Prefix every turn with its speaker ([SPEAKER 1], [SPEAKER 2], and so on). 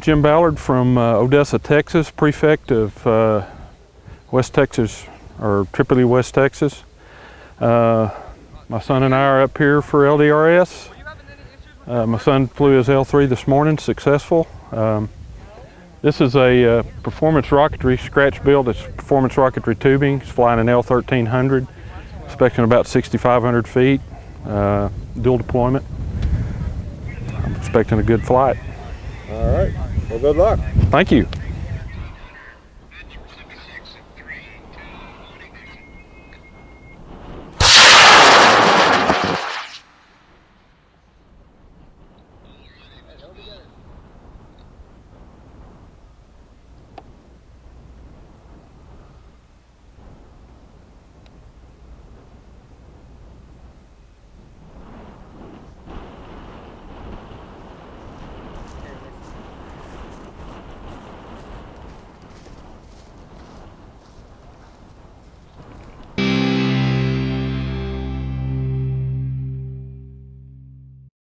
[SPEAKER 1] Jim Ballard from Odessa, Texas, prefect of West Texas, or Tripoli, West Texas. My son and I are up here for LDRS. My son flew his L3 this morning, successful. This is a performance rocketry, scratch build. It's performance rocketry tubing. It's flying an L1300, expecting about 6,500 feet, dual deployment. I'm expecting a good flight.
[SPEAKER 2] All right, well, good luck.
[SPEAKER 1] Thank you.